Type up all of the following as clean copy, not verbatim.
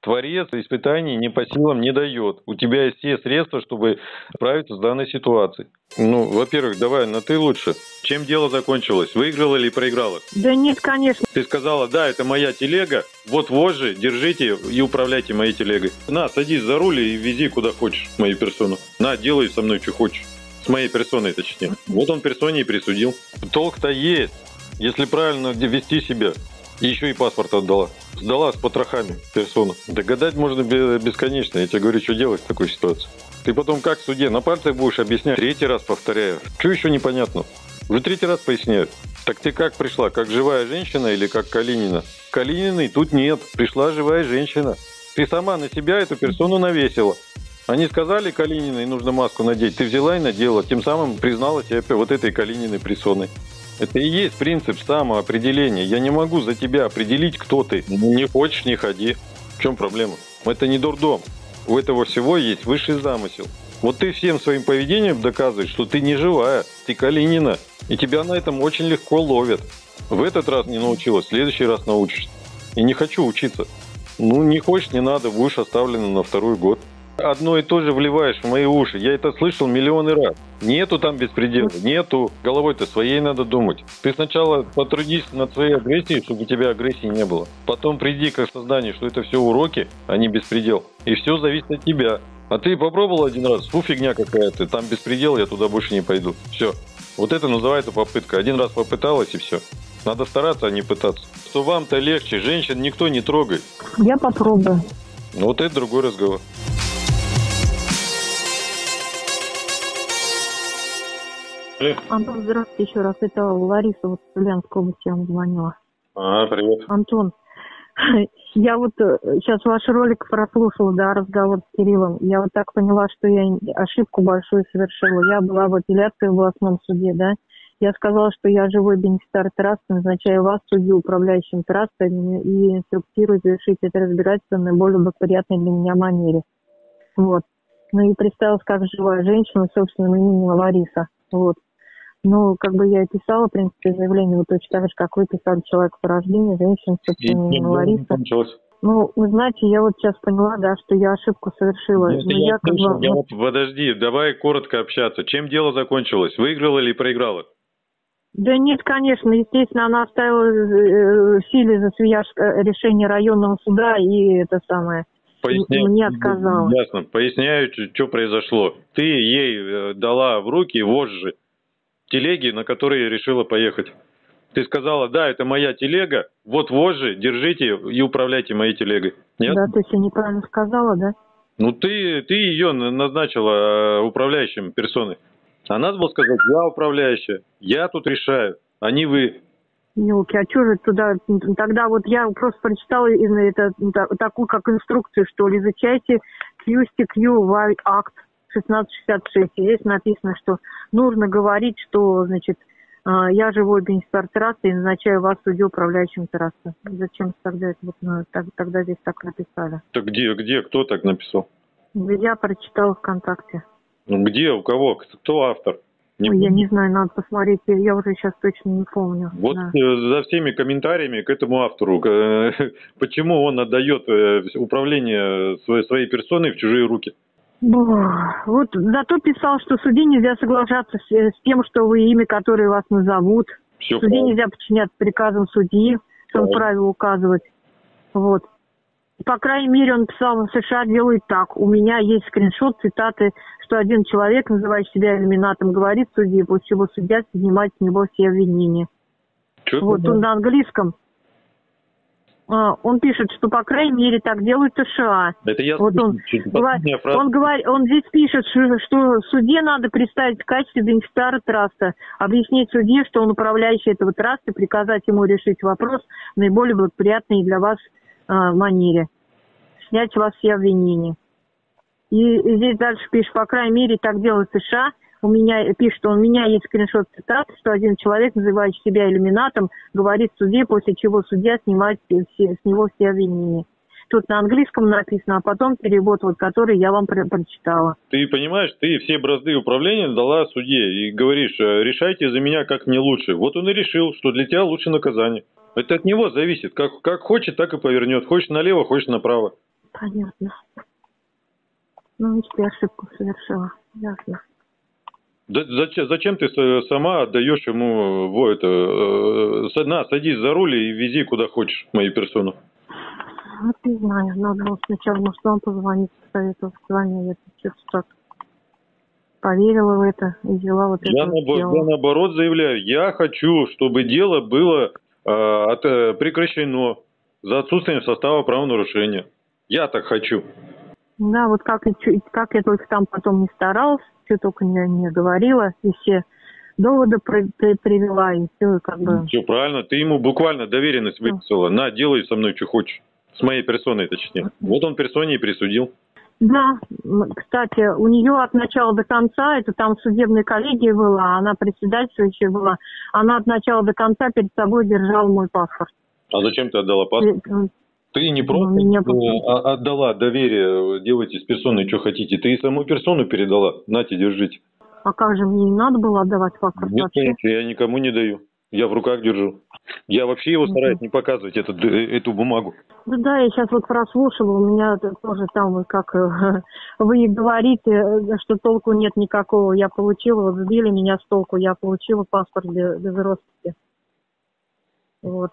Творец испытаний не по силам не дает. У тебя есть все средства, чтобы справиться с данной ситуацией. Ну, во-первых, давай на ты лучше. Чем дело закончилось? Выиграла или проиграла? Да нет, конечно. Ты сказала, да, это моя телега, вот вожжи, держите и управляйте моей телегой. На, садись за руль и вези куда хочешь мою персону. На, делай со мной, что хочешь. С моей персоной, точнее. Вот он персоне и присудил. Толк-то есть, если правильно вести себя. И еще и паспорт отдала. Сдала с потрохами персону. Да гадать можно бесконечно. Я тебе говорю, что делать в такой ситуации. Ты потом как в суде на пальцах будешь объяснять? Третий раз повторяю. Что еще непонятно? Уже третий раз поясняю. Так ты как пришла? Как живая женщина или как Калинина? Калининой тут нет. Пришла живая женщина. Ты сама на себя эту персону навесила. Они сказали, Калининой нужно маску надеть. Ты взяла и надела. Тем самым признала себя вот этой Калининой персоной. Это и есть принцип самоопределения. Я не могу за тебя определить, кто ты. Не хочешь, не ходи. В чем проблема? Это не дурдом. У этого всего есть высший замысел. Вот ты всем своим поведением доказываешь, что ты не живая, ты Калинина. И тебя на этом очень легко ловят. В этот раз не научилась, в следующий раз научишься. И не хочу учиться. Ну, не хочешь, не надо, будешь оставлена на второй год. Одно и то же вливаешь в мои уши. Я это слышал миллионы раз. Нету там беспредела, нету. Головой-то своей надо думать. Ты сначала потрудись над своей агрессией, чтобы у тебя агрессии не было. Потом приди к осознанию, что это все уроки, а не беспредел. И все зависит от тебя. А ты попробовал один раз, фу, фигня какая-то, там беспредел, я туда больше не пойду. Все. Вот это называется попытка. Один раз попыталась и все. Надо стараться, а не пытаться. Что вам-то легче, женщин никто не трогает. Я попробую. Ну вот это другой разговор. Антон, здравствуйте еще раз. Это Лариса вот с Ульяновской области вам звонила. Привет. Антон, я вот сейчас ваш ролик прослушала, да, разговор с Кириллом. Я вот так поняла, что я ошибку большую совершила. Я была в апелляции в областном суде, да. Я сказала, что я живой бенефициар трасты, назначаю вас судью, управляющим трастой, и инструктирую завершить это разбирательство в наиболее благоприятной для меня манере. Вот. Ну и представилась как живая женщина, собственным именем Лариса. Вот. Ну, как бы я и писала, в принципе, заявление, вот точно так же, как вы писали, человек по рождению, женщина, собственно, Лариса. Ну, вы знаете, я вот сейчас поняла, да, что я ошибку совершила. Подожди, давай коротко общаться. Чем дело закончилось? Выиграла или проиграла? Да нет, конечно, естественно, она оставила в силе за решение районного суда и это самое. Поясняю, мне отказала. Ясно. Поясняю, что произошло. Ты ей дала в руки вожжи телеги, на которые решила поехать. Ты сказала, да, это моя телега, вот вожжи, держите и управляйте моей телегой. Нет? Да, то есть я неправильно сказала, да? Ну, ты ее назначила управляющим персоной. А надо было сказать, я управляющая, я тут решаю, а не вы. Ёлки, а что же туда? Тогда вот я просто прочитала это, такую как инструкцию, что ли, изучайте QSTQ акт 1666. И здесь написано, что нужно говорить, что, значит, я живой бенефициар трассы и назначаю вас судьей, управляющим трассой. Зачем тогда это вот, тогда здесь так написали? Так где, кто так написал? Я прочитала ВКонтакте. Ну где, у кого, кто автор? Я не знаю, надо посмотреть, я уже сейчас точно не помню. Вот да. За всеми комментариями к этому автору, почему он отдает управление своей персоной в чужие руки? Вот зато писал, что в суде нельзя соглашаться с тем, что вы имя, которое вас назовут. Все в суде нельзя подчиняться приказам судьи, что он правила указывать. Вот. По крайней мере, он писал, в США делают так. У меня есть скриншот, цитаты, что один человек, называющий себя иллюминатом, говорит судье, после чего судья снимает с него все обвинения. Вот он на английском. Он пишет, что, по крайней мере, так делают США. Это я вот он здесь пишет, что суде надо представить в качестве бенефициара траста, объяснить судье, что он управляющий этого траста, приказать ему решить вопрос в наиболее благоприятной для вас манере, снять у вас все обвинения. И здесь дальше пишет, по крайней мере, так делают США. У меня есть скриншот цитат, что один человек, называющий себя иллюминатом, говорит в суде, после чего судья снимает с него все обвинения. Тут на английском написано, а потом перевод, вот, который я вам прочитала. Ты понимаешь, ты все бразды управления дала судье и говоришь, решайте за меня, как мне лучше. Вот он и решил, что для тебя лучше наказание. Это от него зависит. Как хочет, так и повернет. Хочешь налево, хочешь направо. Понятно. Ну, видите, я ошибку совершила. Ясно. Зачем ты сама отдаешь ему садись за руль и вези куда хочешь мою персону? Вот не знаю, надо было сначала, может, вам позвонить, посоветоваться с вами, я что-то так поверила в это и взяла вот Я это вот дело. наоборот заявляю, я хочу, чтобы дело было прекращено за отсутствием состава правонарушения. Я так хочу. Да, вот как я только там потом не старалась, что только не говорила, и все доводы привела, и все как бы... Все правильно, ты ему буквально доверенность выписала. На, делай со мной, что хочешь. С моей персоной, точнее. Вот он персоне и присудил. Да, кстати, у нее от начала до конца, это там судебная коллегия была, она председательствующая была, она от начала до конца перед собой держала мой паспорт. А зачем ты отдала паспорт? Ты не просто отдала доверие, делайте с персоной, что хотите. Ты и саму персону передала. Нате, держите. А как же, мне не надо было отдавать паспорт? Нет, конечно, я никому не даю. Я в руках держу. Я вообще его стараюсь не показывать, эту бумагу. Да, я сейчас вот прослушала, у меня тоже там, как вы и говорите, что толку нет никакого. Я получила, вот сбили меня с толку, я получила паспорт без росписи. Вот.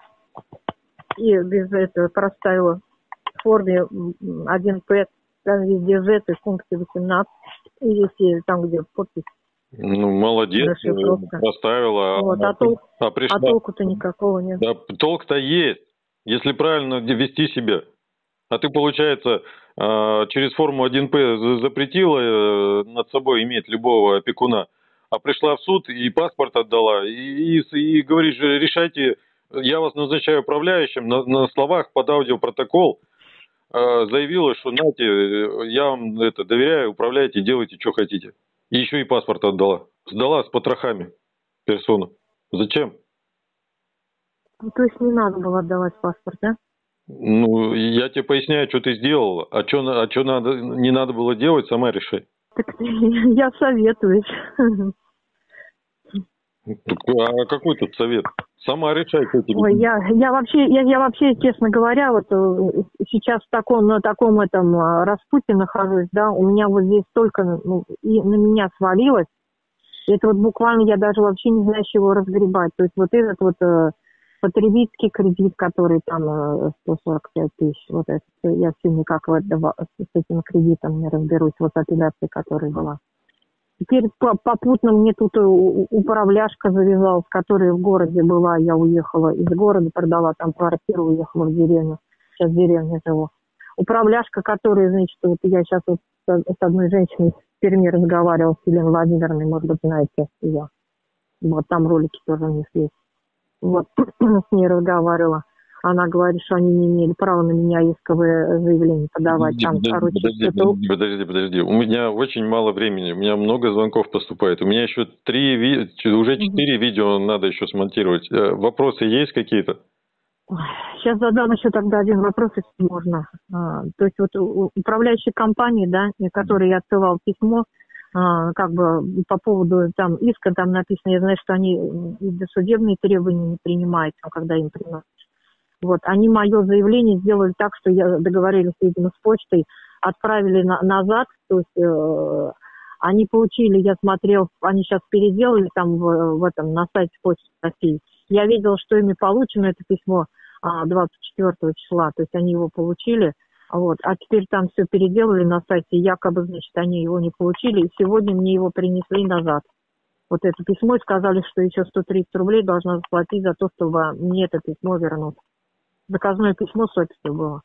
И без этого проставила в форме 1П, там везде Z, и в пункте 18, и везде там, где подпись. Ну, молодец, поставила. Вот, а толку-то никакого нет. Да, толк-то есть, если правильно вести себя. А ты, получается, через форму 1П запретила над собой иметь любого опекуна, а пришла в суд и паспорт отдала, и говоришь, решайте, я вас назначаю управляющим, на словах под аудиопротокол заявила, что нате, я вам доверяю, управляйте, делайте, что хотите. И еще и паспорт отдала. Сдала с потрохами персону. Зачем? Ну, то есть не надо было отдавать паспорт, да? Ну, я тебе поясняю, что ты сделала. А что не надо было делать, сама решай. Так я советуюсь. А какой тут совет? Сама решай, что тебе. Ой, я вообще, честно говоря, вот сейчас на таком этом распутье нахожусь, да, у меня вот здесь столько и на меня свалилось. Это вот буквально я даже вообще не знаю, с чего разгребать. То есть вот этот вот потребительский кредит, который там 145 тысяч, вот это, я все никак с этим кредитом не разберусь, вот апелляция, которая была. Теперь попутно мне тут управляшка завязалась, которая в городе была, я уехала из города, продала там квартиру, уехала в деревню, сейчас в деревне живу. Управляшка, которая, значит, вот я сейчас вот с одной женщиной в Перми разговаривала, с Еленой Владимировной, может быть, знаете ее. Вот там ролики тоже у них есть. Вот, с ней разговаривала. Она говорит, что они не имели права на меня исковое заявление подавать. Подожди. У меня очень мало времени. У меня много звонков поступает. У меня еще уже 4 видео надо еще смонтировать. Вопросы есть какие-то? Сейчас задам еще тогда один вопрос, если можно. То есть вот управляющей компании, да, которой я отсылал письмо, как бы по поводу там иска, там написано, я знаю, что они досудебные требования не принимают, когда им приносят. Вот, они мое заявление сделали так, что договорились, видимо, с почтой, отправили назад, то есть они получили, я смотрел, они сейчас переделали там в этом, на сайте Почты России. Я видела, что ими получено это письмо 24 числа, то есть они его получили, вот, а теперь там все переделали на сайте, якобы, значит, они его не получили, и сегодня мне его принесли назад. Вот это письмо, и сказали, что еще 130 рублей должна заплатить за то, чтобы мне это письмо вернуть. Заказное письмо с описью было.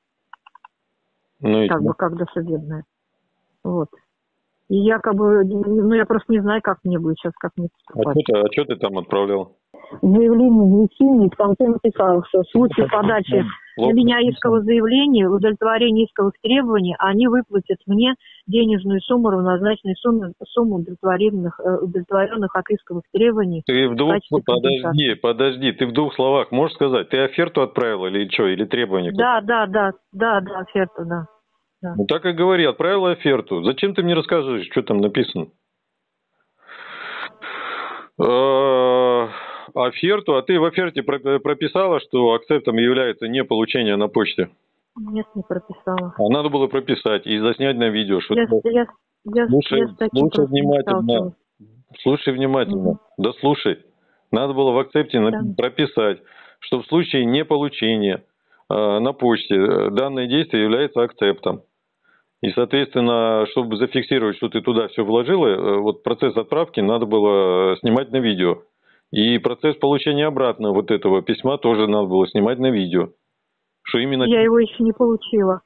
Ну, как бы как досудебное. Вот. И якобы, я просто не знаю, как мне будет сейчас, как мне поступать. А что ты там отправлял? Заявление внесения, и в конце написал, что в случае подачи на меня искового заявления, удовлетворения исковых требований, они выплатят мне денежную сумму, равнозначную сумму удовлетворенных от исковых требований. Ты подожди, ты в двух словах можешь сказать, ты оферту отправила или что, или требования? Да, оферту, да. Ну так и говори, отправила оферту. Зачем ты мне рассказываешь, что там написано? Оферту, а ты в оферте прописала, что акцептом является не получение на почте? Нет, не прописала. А надо было прописать и заснять на видео. Что Я с таким слушай просто не внимательно. сталкивалась. Слушай внимательно. Мгм. Да слушай. Надо было в акцепте Да. прописать, что в случае неполучения на почте данное действие является акцептом. И, соответственно, чтобы зафиксировать, что ты туда все вложила, вот процесс отправки надо было снимать на видео. И процесс получения обратно вот этого письма тоже надо было снимать на видео. Что именно... Я его еще не получила.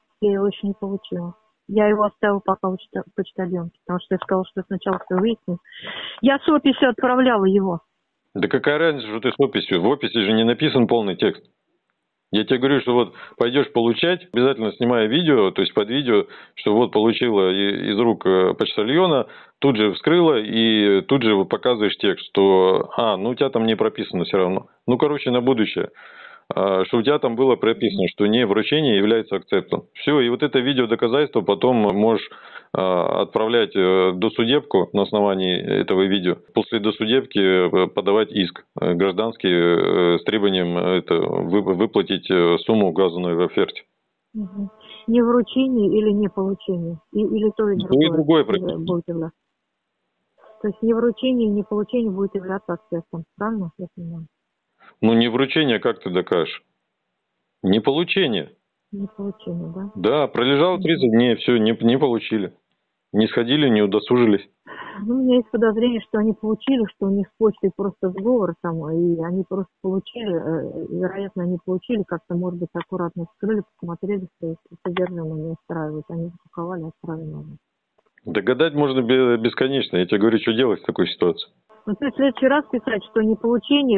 Я его оставила пока в почтальонке, потому что я сказала, что сначала все выясню. Я с описью отправляла его. Да какая разница, что ты с описью? В описи же не написан полный текст. Я тебе говорю, что вот пойдешь получать, обязательно снимая видео, то есть под видео, что вот получила из рук почтальона, тут же вскрыла и тут же показываешь текст, что, ну у тебя там не прописано все равно. Ну, короче, на будущее. Что у тебя там было прописано, что не вручение является акцептом. Все, и вот это видеодоказательство потом можешь отправлять досудебку на основании этого видео. После досудебки подавать иск гражданский с требованием выплатить сумму, указанную в оферте. Угу. Не вручение или не получение? Или то и другое будет являться. То есть не вручение, не получение будет являться акцептом. Правильно я понимаю? Ну, не вручение, как ты докажешь? Не получение. Не получение, да? Да, пролежало 30 дней, все, не получили. Не сходили, не удосужились. Ну, у меня есть подозрение, что они получили, что у них с почтой просто сговор там, и они просто получили, вероятно, они получили, как-то, может быть, аккуратно вскрыли, посмотрели, что содержимое не устраивает. Они запаковали, отправили назад. Догадать можно бесконечно. Я тебе говорю, что делать в такой ситуации. Ну, то есть в следующий раз писать, что не получение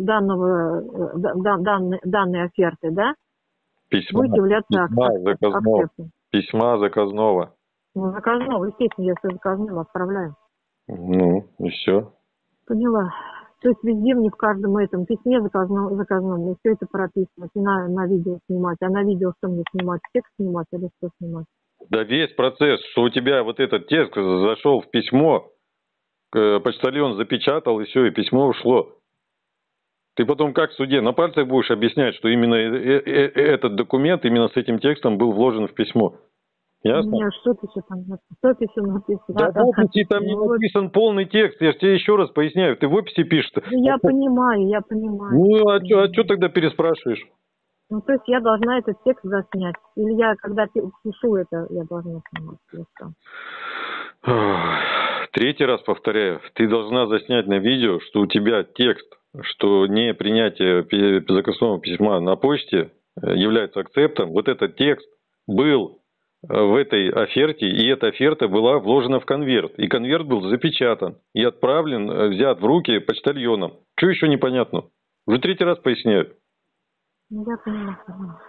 данной оферты, да, будет являться акцептом. Письма заказного. Ну, заказного, естественно, я все заказным отправляю. Ну, и все. Поняла. То есть везде мне в каждом этом письме заказном мне все это прописывать, и на видео снимать. А на видео что мне снимать? Текст снимать или что снимать? Да весь процесс, что у тебя вот этот текст зашел в письмо, почтальон запечатал, и все, и письмо ушло. Ты потом как в суде на пальцах будешь объяснять, что именно этот документ именно с этим текстом был вложен в письмо? Ясно? У меня что там написано? Да в описи там не написан полный текст, я же тебе еще раз поясняю, ты в описи пишешь. Я понимаю. Ну, а что тогда переспрашиваешь? Ну, то есть я должна этот текст заснять. Или я, когда пишу это, я должна снимать. Третий раз повторяю, ты должна заснять на видео, что у тебя текст, что не принятие заказного письма на почте является акцептом. Вот этот текст был в этой оферте, и эта оферта была вложена в конверт. И конверт был запечатан и отправлен, взят в руки почтальоном. Что еще непонятно? Уже третий раз поясняю. Я поняла.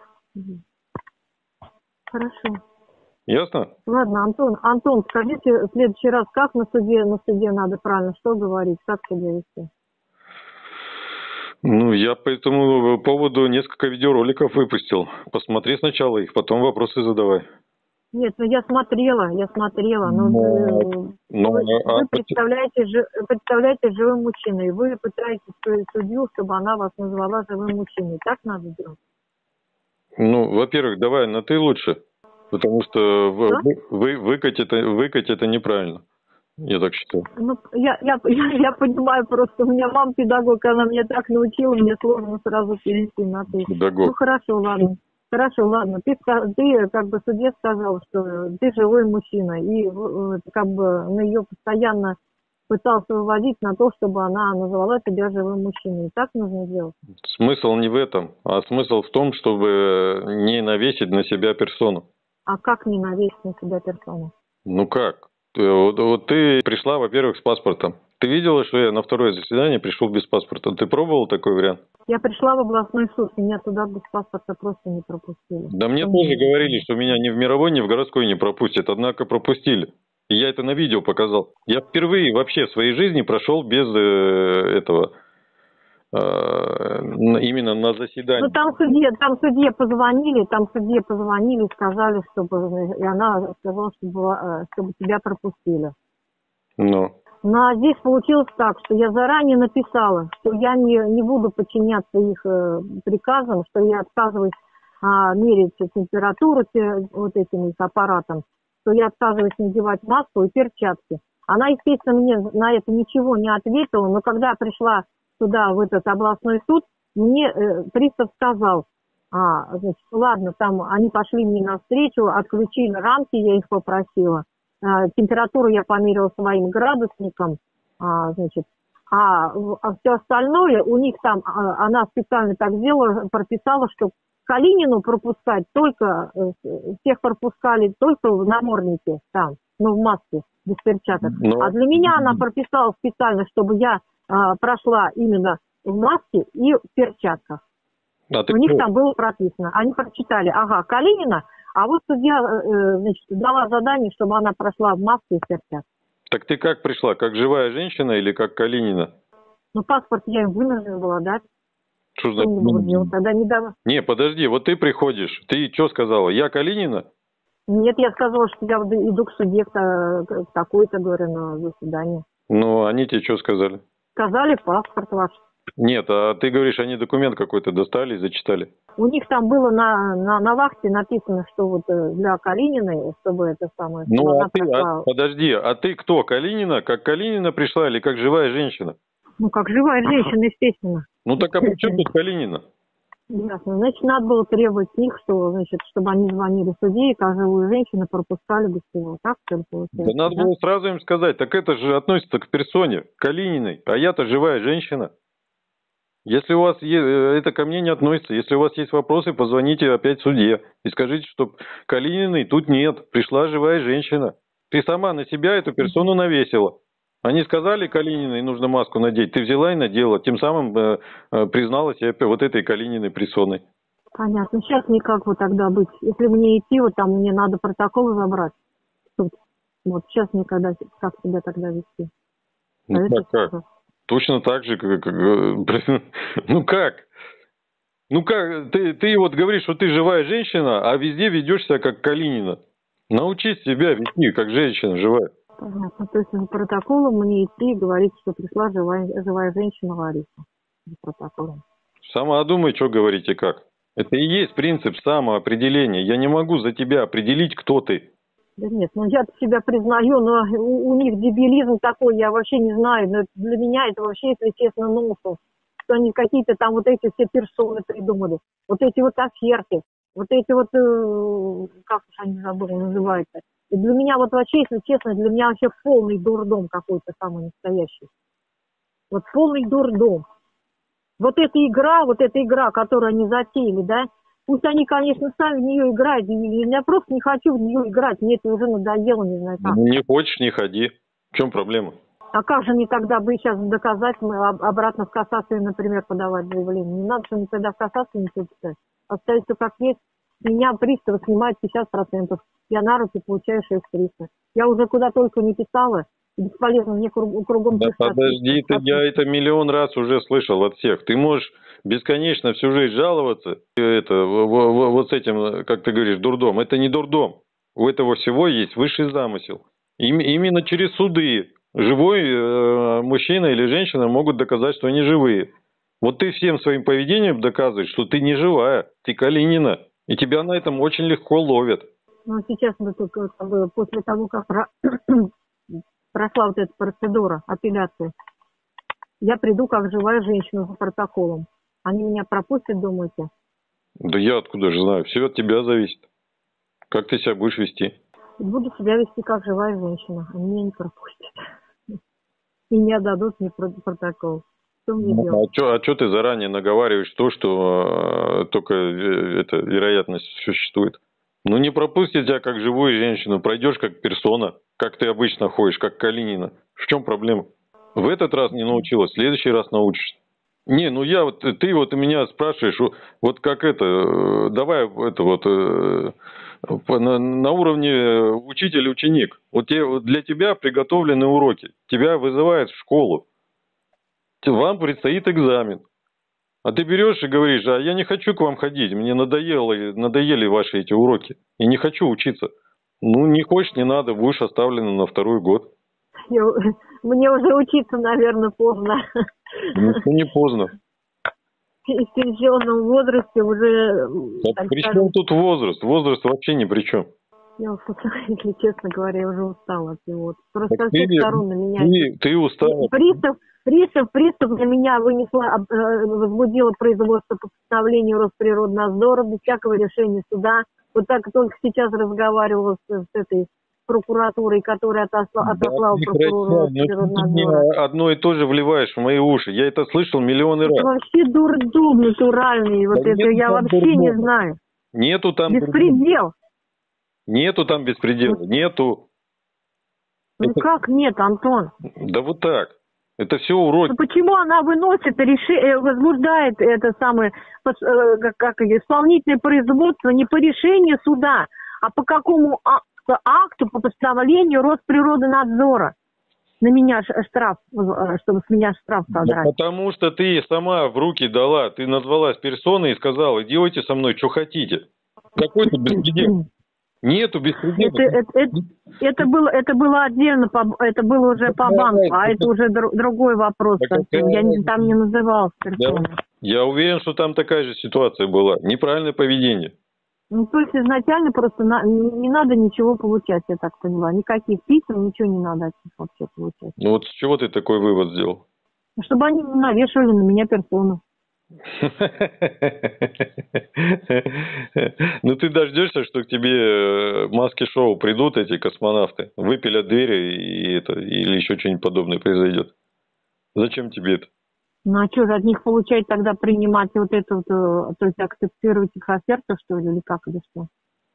Хорошо. Ясно? Ладно, Антон, скажите в следующий раз, как на суде надо правильно, что говорить, как себя вести? Ну, я по этому поводу несколько видеороликов выпустил. Посмотри сначала их, потом вопросы задавай. Нет, я смотрела, но вы представляете живым мужчиной, вы пытаетесь судью, чтобы она вас назвала живым мужчиной, так надо делать? Ну, во-первых, давай на «ты» лучше, потому что выкать это неправильно, я так считаю. Ну, я понимаю просто, у меня мама педагог, она меня так научила, мне сложно сразу перейти на «ты». Педагог. Ну, хорошо, ладно. Ты как бы в суде сказал, что ты живой мужчина, и как бы на ее постоянно пытался выводить на то, чтобы она назвала тебя живым мужчиной. Так нужно делать? Смысл не в этом, а смысл в том, чтобы не навесить на себя персону. А как не навесить на себя персону? Ну как? Вот ты пришла, во-первых, с паспортом. Ты видела, что я на второе заседание пришел без паспорта? Ты пробовал такой вариант? Я пришла в областной суд, меня туда без паспорта просто не пропустили. Да мне тоже говорили, что меня ни в мировой, ни в городской не пропустят, однако пропустили. И я это на видео показал. Я впервые вообще в своей жизни прошел без этого, именно на заседании. Ну там судье позвонили, сказали, чтобы, и она сказала, чтобы тебя пропустили. Ну. Но здесь получилось так, что я заранее написала, что я не буду подчиняться их приказам, что я отказываюсь мерить температуру вот этим аппаратом, то я отказываюсь надевать маску и перчатки. Она, естественно, мне на это ничего не ответила, но когда я пришла туда, в этот областной суд, мне пристав сказал, значит, ладно, там они пошли мне навстречу, отключили рамки, я их попросила. Температуру я померила своим градусником, значит, все остальное у них там, она специально так сделала, прописала, что Калинину пропускать только, всех пропускали только в наморднике там, в маске, без перчаток. А для меня она прописала специально, чтобы я прошла именно в маске и в перчатках. У них там было прописано. Они прочитали, Калинина, а вот судья, значит, дала задание, чтобы она прошла в маске и в перчатках. Так ты как пришла? Как живая женщина или как Калинина? Паспорт я им вынуждена была дать. Что значит? Тогда не дала. Не, подожди, вот ты приходишь, ты что сказала? Я Калинина? Нет, я сказала, что я иду к судье к такой-то, говорю, на заседание. Ну, они тебе что сказали? Сказали, паспорт ваш. Нет, а ты говоришь, они документ какой-то достали и зачитали? У них там было на вахте написано, что вот для Калининой, чтобы это самое... Подожди, а ты кто, Калинина? Как Калинина пришла или как живая женщина? Как живая женщина, естественно. Так а при чем тут Калинина? Ясно. Значит, надо было требовать с них, что, значит, чтобы они звонили судье, и как живую женщину пропускали без всего. Так, что ли, получается? Да надо было сразу им сказать, так это же относится к персоне, к Калининой, а я-то живая женщина. Если у вас это ко мне не относится, если у вас есть вопросы, позвоните опять судье и скажите, что Калининой тут нет, пришла живая женщина. Ты сама на себя эту персону навесила. Они сказали, Калининой нужно маску надеть, ты взяла и надела, тем самым признала себя вот этой Калининой персоной. Понятно. Сейчас мне как вот тогда быть? Если мне идти, вот там мне надо протоколы забрать. Вот сейчас мне как себя тогда вести? Как? Точно так же, как... Ты вот говоришь, что ты живая женщина, а везде ведешь себя как Калинина. Научись себя вести, как женщина живая. Понятно. То есть за протоколом мне идти и говорить, что пришла живая женщина Лариса. За протоколом. Сама думай, что говорить и как. Это и есть принцип самоопределения. Я не могу за тебя определить, кто ты. Да нет, я себя признаю, но у них дебилизм такой, я вообще не знаю. Но для меня это вообще, если честно, нонсенс. Что они какие-то там вот эти все персоны придумали. Вот эти вот оферты. Вот эти вот, как уж они забыли, называются. И для меня вот вообще, если честно, для меня вообще полный дурдом какой-то самый настоящий. Вот полный дурдом. Вот эта игра, которую они затеяли, да, пусть они, конечно, сами в нее играют, я просто не хочу в нее играть, мне это уже надоело, не знаю как. Не хочешь, не ходи. В чем проблема? А как же мне тогда бы сейчас доказать, обратно в кассацию, например, подавать заявление? Не надо же мне тогда в кассацию ничего писать. Оставить все как есть. Меня пристав снимает 50%. Я на руки получаю 6300. Я уже куда только не писала. Бесполезно, мне кругом... Да подожди, я это миллион раз уже слышал от всех. Ты можешь бесконечно всю жизнь жаловаться. Вот с этим, как ты говоришь, дурдом. Это не дурдом. У этого всего есть высший замысел. Именно через суды живой мужчина или женщина могут доказать, что они живые. Вот ты всем своим поведением доказываешь, что ты не живая, ты Калинина. И тебя на этом очень легко ловят. Сейчас мы только после того, как прошла вот эта процедура апелляции, я приду как живая женщина за протоколом. Они меня пропустят, думаете? Да я откуда же знаю? Все от тебя зависит. Как ты себя будешь вести? Буду себя вести как живая женщина. Они меня не пропустят. И не отдадут мне протокол. Что мне делать? А что ты заранее наговариваешь то, что только эта вероятность существует? Не пропустят тебя как живую женщину, пройдешь как персона, как ты обычно ходишь, как Калинина. В чем проблема? В этот раз не научилась, в следующий раз научишься. Не, ты вот меня спрашиваешь, вот как это, давай это вот на уровне учитель-ученик. Вот для тебя приготовлены уроки, тебя вызывают в школу, вам предстоит экзамен. А ты берешь и говоришь, а я не хочу к вам ходить, мне надоели ваши эти уроки, и не хочу учиться. Не хочешь, не надо, будешь оставлена на второй год. Мне уже учиться, наверное, поздно. Не поздно. в пенсионном возрасте уже, так При скажем, чем тут возраст? Возраст вообще ни при чем. я, если честно говоря, я уже устала от него. Просто Так со всех сторон на меня... ты устала. Пристав на меня возбудило производство по постановлению Росприроднадзора без всякого решения суда. Вот так только сейчас разговаривала с этой прокуратурой, которая отослала прокурора Росприроднадзора. Ты одно и то же вливаешь в мои уши. Я это слышал миллионы раз. Это вообще дурдом натуральный. Вот Да это я вообще дурдома. не знаю. Нету там Беспредел. Нету там беспредела. Нету. Ну Это... как нет, Антон? Да вот так. Это все уроки. Ну почему она выносит, возбуждает это самое исполнительное производство не по решению суда, а по какому акту, по постановлению Росприроднадзора? На меня штраф, чтобы с меня штраф содрать. Да потому что ты сама в руки дала, ты назвалась персоной и сказала, делайте со мной, что хотите. Какой-то беспредел. Нету беспредела. Это было отдельно, это было уже по банку, а это уже другой вопрос. Я там не называлась персоной. Я уверен, что там такая же ситуация была. Неправильное поведение. Ну, то есть изначально просто не надо ничего получать, я так поняла. Никаких писем, ничего не надо от них вообще получать. Ну вот с чего ты такой вывод сделал? Чтобы они не навешивали на меня персону. Ну ты дождешься, что к тебе маски-шоу придут эти космонавты, выпилят двери или еще что-нибудь подобное произойдет. Зачем тебе это? Ну а что же от них получать тогда принимать вот это вот, то есть акцептировать их оферту, что ли, или как, или что?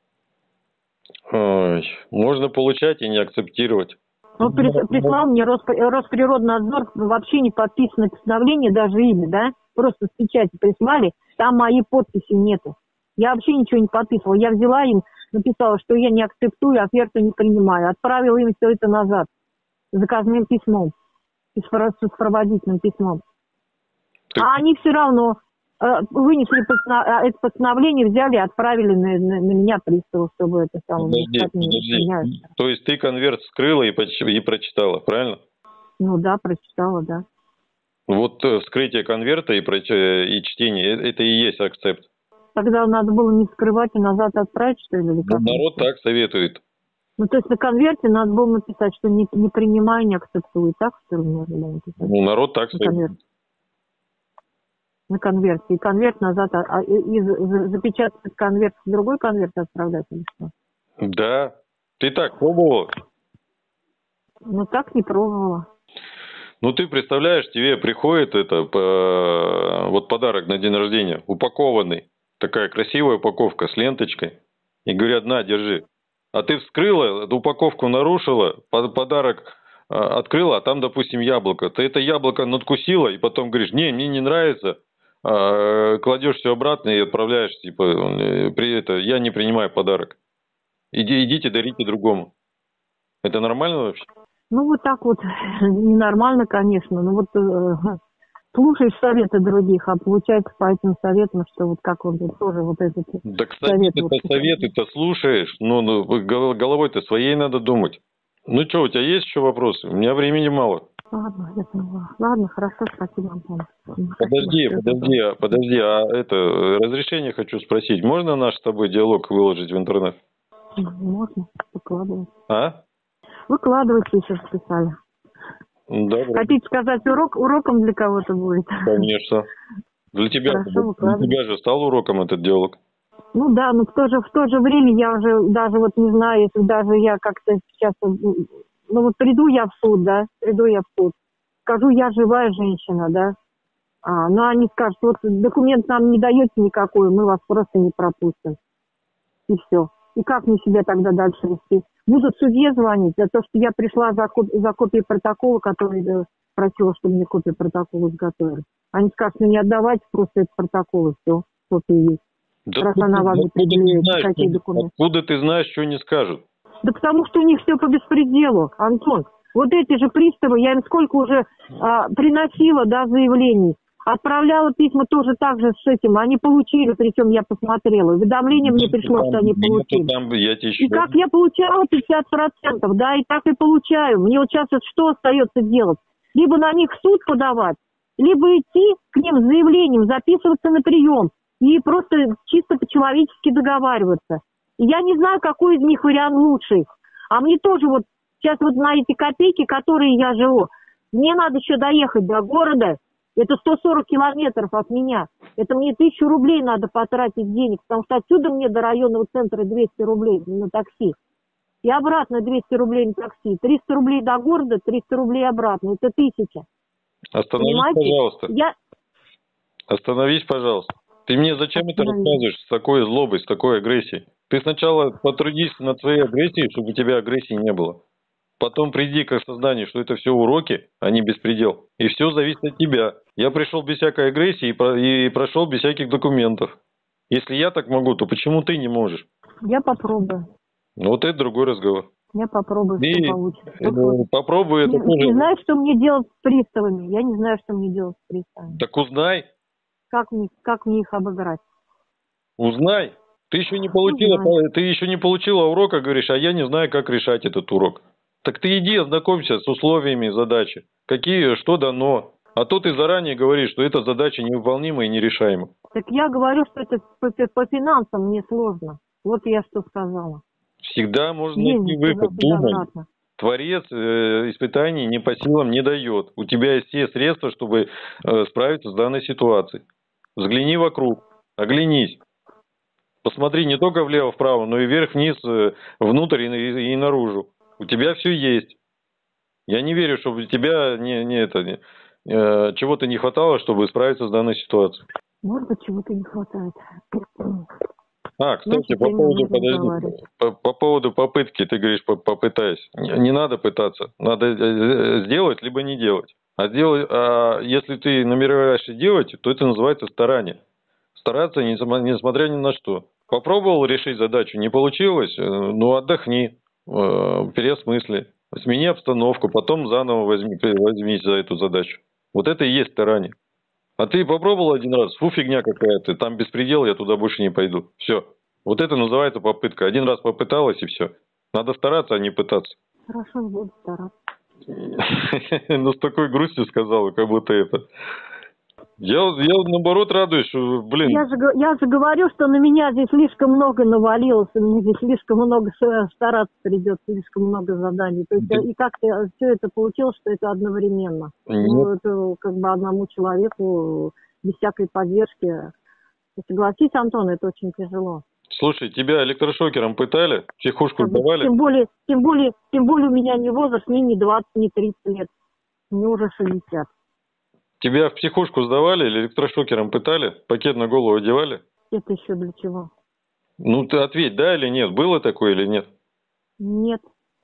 Ой, можно получать и не акцептировать. Вот прислал мне Росприроднадзор вообще не подписанное постановление, даже имя, да? Просто с печати прислали, там моей подписи нету. Я вообще ничего не подписывала. Я взяла им, написала, что я не акцептую, оферту не принимаю. Отправила им все это назад. Заказным письмом. С сопроводительным письмом. А они все равно вынесли это постановление, взяли и отправили на меня приставу, чтобы это самое... Подожди. То есть ты конверт вскрыла и прочитала, правильно? Ну да, прочитала, да. Вот вскрытие конверта и чтение, это и есть акцепт. Тогда надо было не вскрывать и назад отправить, что ли? Или как? Народ так советует. Ну, то есть на конверте надо было написать, что не принимаю, не акцептую. Так, что ли, можно было написать? Ну, народ так советует. На конверте. И конверт назад, и запечатать конверт в другой конверт отправлять или что? Да. Ты так пробовала? Ну, так не пробовала. Ну, ты представляешь, тебе приходит вот подарок на день рождения, упакованный. Такая красивая упаковка с ленточкой. И говорят, на, держи. А ты вскрыла, эту упаковку нарушила, подарок открыла, а там, допустим, яблоко. Ты это яблоко надкусила и потом говоришь, не, мне не нравится. Кладешь все обратно и отправляешь, типа, я не принимаю подарок. Идите, дарите другому. Это нормально вообще? Ну, вот так вот, ненормально, конечно. Ну, вот слушаешь советы других, а получается по этим советам, что вот как он тоже вот этот... Да, кстати, советы-то слушаешь, но головой-то своей надо думать. Ну, что, у тебя есть еще вопросы? У меня времени мало. Ладно, я поняла. Ладно, хорошо, спасибо, Антон. Подожди, а разрешение хочу спросить. Можно наш с тобой диалог выложить в интернет? Можно, выкладывать. А? Выкладывайте, еще списали. Да. Хотите сказать, уроком для кого-то будет? Конечно. Для тебя же стал уроком этот диалог. Ну да, но в то же время я уже даже вот не знаю, если даже я как-то сейчас... Ну вот приду я в суд, да, скажу, я живая женщина, да, но они скажут, вот документ нам не даете никакой, мы вас просто не пропустим. И все. И как мне себя тогда дальше вести? Будут судье звонить за то, что я пришла за копией протокола, который просила, чтобы мне копию протокола изготовили. Они скажут, ну не отдавайте просто этот протокол, и все, копия есть. Да раз она вам не предъявляет, какие документы. Откуда ты знаешь, что не скажут? Да потому что у них все по беспределу, Антон. Вот эти же приставы, я им сколько уже приносила, да, заявлений. Отправляла письма тоже так же с этим. Они получили, причем я посмотрела. Уведомление мне пришло, что они получили. И как я получала 50%, да, и так и получаю. Мне вот сейчас что остается делать? Либо на них в суд подавать, либо идти к ним с заявлением, записываться на прием и просто чисто по-человечески договариваться. Я не знаю, какой из них вариант лучший. А мне тоже вот сейчас вот на эти копейки, которые я живу, мне надо еще доехать до города. Это 140 километров от меня. Это мне 1000 рублей надо потратить денег, потому что отсюда мне до районного центра 200 рублей на такси. И обратно 200 рублей на такси. 300 рублей до города, 300 рублей обратно. Это 1000. Остановись, Понимаете? пожалуйста. Остановись, пожалуйста. Ты мне зачем это рассказываешь с такой злобой, с такой агрессией? Ты сначала потрудись над своей агрессией, чтобы у тебя агрессии не было. Потом приди к осознанию, что это все уроки, а не беспредел. И все зависит от тебя. Я пришел без всякой агрессии и прошел без всяких документов. Если я так могу, то почему ты не можешь? Я попробую. Ну вот это другой разговор. Я попробую, И что получится. попробуй это тоже. Не знаю, что мне делать с приставами. Я не знаю, что мне делать с приставами. Так узнай. Как мне их обыграть? Узнай. Ты еще не получила урока, говоришь, а я не знаю, как решать этот урок. Так ты иди ознакомься с условиями задачи. Что дано. А то ты заранее говоришь, что эта задача невыполнима и нерешаема. Так я говорю, что это по финансам мне сложно. Вот я что сказала. Всегда можно найти выход. Думай. Творец испытаний не по силам не дает. У тебя есть все средства, чтобы справиться с данной ситуацией. Взгляни вокруг, оглянись. Посмотри не только влево-вправо, но и вверх-вниз, внутрь и наружу. У тебя все есть. Я не верю, чтобы у тебя чего-то не хватало, чтобы справиться с данной ситуацией. Может быть, чего-то не хватает. Кстати, по поводу попытки, ты говоришь, попытайся. Не надо пытаться. Надо сделать, либо не делать. А если ты намереваешься делать, то это называется старание. Стараться, несмотря ни на что. Попробовал решить задачу, не получилось, отдохни, переосмысли, смени обстановку, потом заново возьмись за эту задачу. Вот это и есть старание. А ты попробовал один раз, фигня какая-то, там беспредел, я туда больше не пойду. Все. Вот это называется попытка. Один раз попыталась и все. Надо стараться, а не пытаться. Хорошо, буду стараться. С такой грустью сказала, как будто это... Я наоборот радуюсь, что, Я же говорю, что на меня здесь слишком много навалилось, мне здесь слишком много стараться придется, слишком много заданий. То есть и как-то все это получилось, что это одновременно. Это как бы одному человеку без всякой поддержки. Согласись, Антон, это очень тяжело. Слушай, тебя электрошокером пытали? Психушку сдавали? Тем более у меня не возраст, мне не 20, не 30 лет. Мне уже 60. Тебя в психушку сдавали или электрошокером пытали? Пакет на голову одевали? Это еще для чего? Ты ответь, да или нет? Было такое или нет? Нет.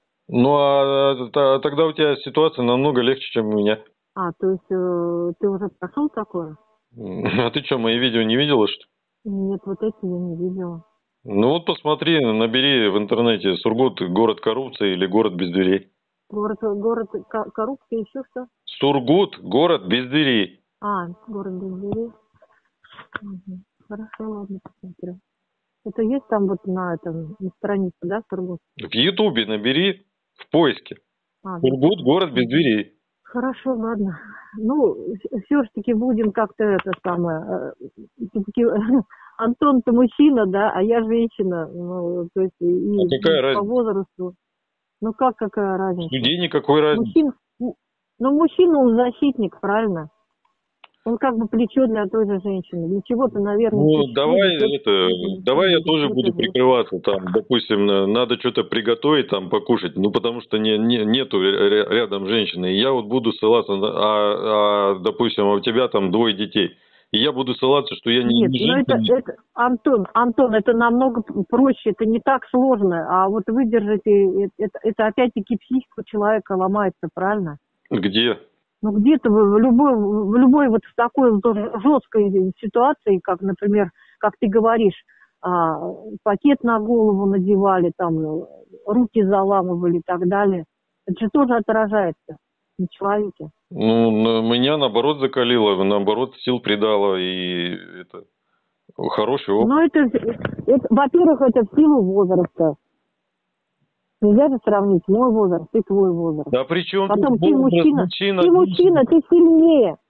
Тогда у тебя ситуация намного легче, чем у меня. То есть ты уже прошел такое? А ты что, мои видео не видела, что ли? Нет, вот эти я не видела. Посмотри, набери в интернете Сургут, город коррупции или город без дверей. Город коррупции, еще что? Сургут, город без дверей. Город без дверей. Угу. Хорошо, ладно, посмотрю. Это есть там вот на странице, да, Сургут? В Ютубе набери в поиске. Сургут, город без дверей. Хорошо, ладно. Все-таки будем как-то это самое... Все-таки Антон-то мужчина, да, а я женщина. То есть какая разница? По возрасту. Какая разница? Людей никакой разницы. Мужчина, он защитник, правильно? Он как бы плечо для той же женщины. Для чего-то, наверное... Давай я тоже буду прикрываться. Там, допустим, надо что-то приготовить, там, покушать. Потому что нету рядом женщины. И я вот буду ссылаться, допустим, у тебя там 2 детей. И я буду ссылаться, что я не женщина. Антон, это намного проще, это не так сложно. А вот выдержать, это опять-таки психика человека ломается, правильно? Где? Где-то в любой вот в такой вот жесткой ситуации, как, например, как ты говоришь, пакет на голову надевали, там, руки заламывали и так далее. Это же тоже отражается на человеке. Меня наоборот закалило, наоборот сил придало, и это хороший опыт. Во-первых, это в силу возраста. Нельзя же сравнить мой возраст и твой возраст. Да при чем потом тут возраст? Ты мужчина, ты сильнее.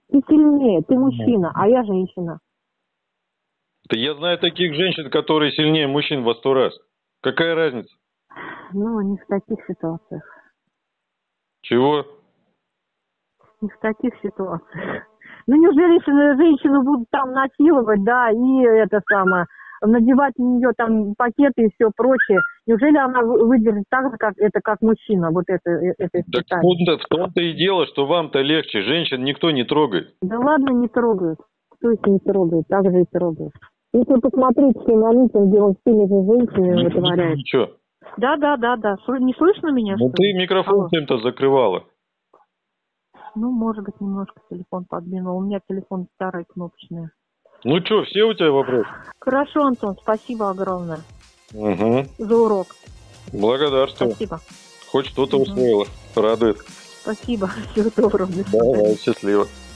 Ты сильнее, ты мужчина, а я женщина. Да я знаю таких женщин, которые сильнее мужчин во 100 раз. Какая разница? Ну, не в таких ситуациях. Чего? Не в таких ситуациях. Ну, неужели женщину будут там насиловать, да, и это самое, надевать на нее там пакеты и все прочее. Неужели она выдержит так же, как мужчина, вот это Так испытание? в том-то и дело, что вам-то легче. Женщин никто не трогает. Да ладно, не трогают. Кто их не трогает? Так же и трогают. Если посмотреть, что на митинге он с теми же женщинами вытворяет. Ничего. Да. Не слышно меня, Ну что ты ли? микрофон Алло. чем-то закрывала. Ну, может быть, немножко телефон подвинул. У меня телефон старый, кнопочный. Ну что, все у тебя вопросы? Хорошо, Антон, спасибо огромное Угу. за урок. Благодарствую. Спасибо. Хоть что-то усвоила. Радует. Спасибо. Всего доброго. До свидания. Давай, счастливо.